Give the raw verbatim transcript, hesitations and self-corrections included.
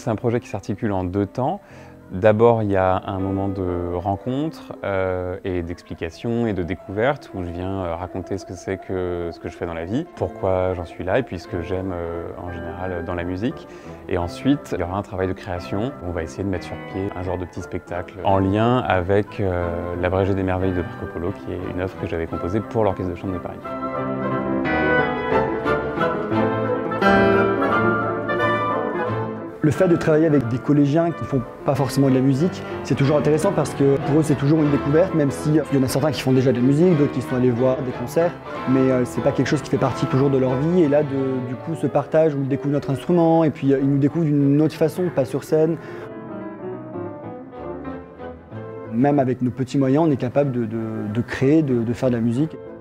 C'est un projet qui s'articule en deux temps. D'abord, il y a un moment de rencontre euh, et d'explication et de découverte où je viens euh, raconter ce que c'est que ce que je fais dans la vie, pourquoi j'en suis là et puis ce que j'aime euh, en général dans la musique. Et ensuite, il y aura un travail de création où on va essayer de mettre sur pied un genre de petit spectacle en lien avec euh, l'Abrégé des merveilles de Marco Polo, qui est une œuvre que j'avais composée pour l'Orchestre de chambre de Paris. Le fait de travailler avec des collégiens qui ne font pas forcément de la musique, c'est toujours intéressant parce que pour eux c'est toujours une découverte, même s'il y en a certains qui font déjà de la musique, d'autres qui sont allés voir des concerts, mais euh, c'est pas quelque chose qui fait partie toujours de leur vie. Et là, de, du coup, ce partage où ils découvrent notre instrument et puis euh, ils nous découvrent d'une autre façon, pas sur scène. Même avec nos petits moyens, on est capable de, de, de créer, de, de faire de la musique.